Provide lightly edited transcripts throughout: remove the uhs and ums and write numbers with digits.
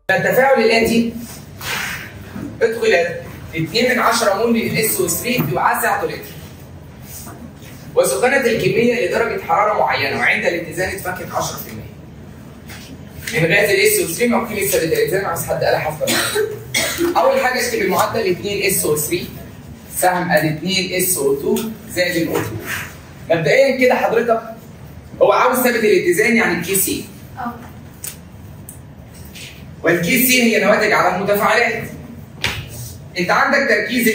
التفاعل الآتي ادخل 2/10 مول من SO3 في وعاء سعته لتر، وسخنت الكمية لدرجة حرارة معينة، وعند الاتزان اتفكك 10% من غاز ال SO3 مع قيمة ثابتة الاتزان. عايز حد قال حسب. أول حاجة اكتب المعدل 2 SO3 سهم ال 2 SO2 زائد ال O2. مبدئيا كده حضرتك هو عاوز ثابت الاتزان يعني الكي سي. والكي سي هي نواتج على المتفاعلات. انت عندك تركيز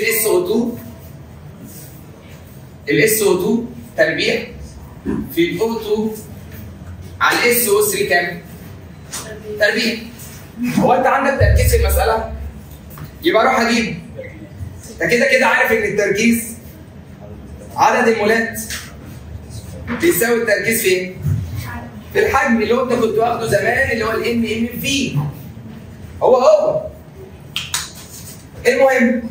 ال SO2 تربيع في ال O2 على ال SO3 كام؟ تربيع. هو انت عندك تركيز في المسألة؟ يبقى اروح اجيب. انت كده عارف ان التركيز عدد المولات بيساوي التركيز فين؟ في الحجم اللي هو انت كنت واخده زمان اللي هو ال NMV. هو المهم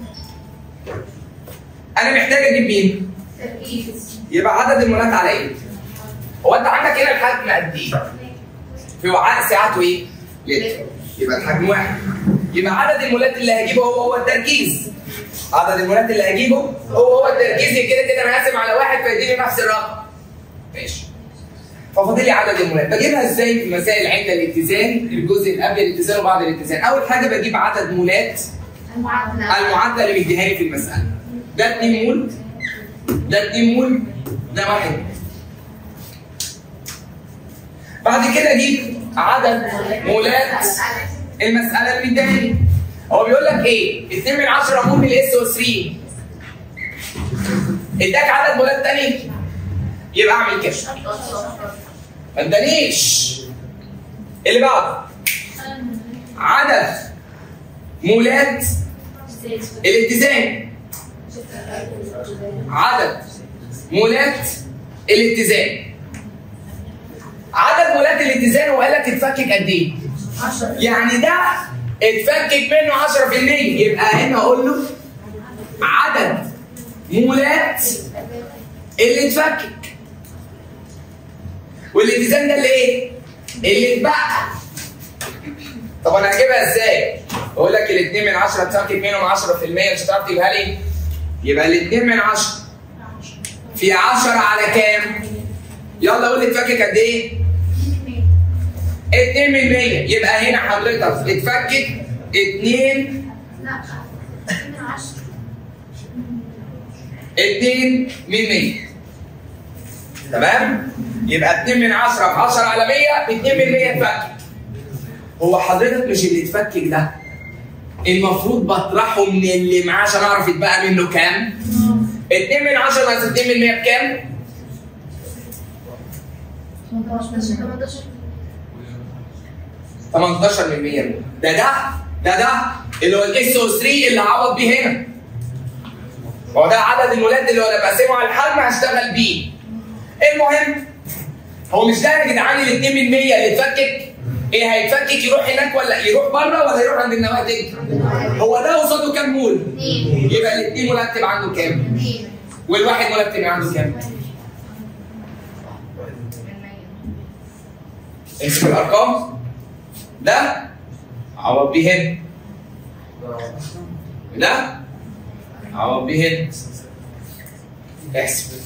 انا محتاج اجيب مين؟ تركيز. يبقى عدد المولات على ايه؟ هو انت عندك هنا الحجم قد ايه؟ في وعاء سعته ايه؟ لتر. يبقى الحجم واحد. يبقى عدد المولات اللي هجيبه هو التركيز. عدد المولات اللي هجيبه هو التركيز. كده انا هقسم على واحد فيديني نفس الرقم. ماشي. ففاضل لي عدد المولات. بجيبها ازاي في مسائل عند الاتزان؟ الجزء اللي قبل الاتزان وبعد الاتزان. اول حاجه بجيب عدد مولات المعدل اللي مديها لي في المساله. ده 2 مول، ده 2 مول، ده 1 مول. بعد كده اجيب عدد مولات المساله اللي مديها لي. هو بيقول لك ايه؟ 2/10 مول من SO3 اداك عدد مولات تاني، يبقى اعمل كده. ما ادانيش. اللي بعده عدد مولات الاتزان. عدد مولات الاتزان. عدد مولات الاتزان وقال لك اتفكك قد ايه؟ 10. يعني ده اتفكك منه 10%. يبقى هنا اقول له عدد مولات اللي اتفكك. والاتزان ده اللي ايه؟ اللي اتبقى. طب انا هجيبها ازاي؟ بقول لك ال 2/10 اتفكك منهم 10%، مش هتعرف تجيبها لي؟ يبقى ال 2/10 في 10 على كام؟ يلا قول لي اتفكك قد ايه؟ 2%. يبقى هنا حضرتك اتفكك 2%. تمام؟ يبقى 2/10 في 10 على 100 2% اتفكك. هو حضرتك مش اللي اتفكك ده المفروض بطرحه من اللي معاه عشان اعرف يتبقى منه كام؟ 2/10 ناقص 2% بكام؟ 18%. ده اللي هو ال SO3 اللي هعوض بيه هنا. هو ده عدد المولات اللي هو لما اقسمه على الحجم هشتغل بيه. المهم هو مش ده يا جدعان ال 2% اللي اتفكك؟ ايه هيتفكك يروح هناك ولا يروح بره ولا يروح عند النواتج؟ هو ده قصاده كام مول؟ 2. يبقى ال 2 مول هكتب عنده كام؟ 2. والواحد مول هكتب عنده كام؟ امسك الارقام. ده عوض بيه هنا. ده عوض بيه هنا. احسب.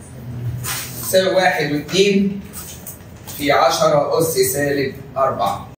يساوي 1 و2 في 10 أس -4.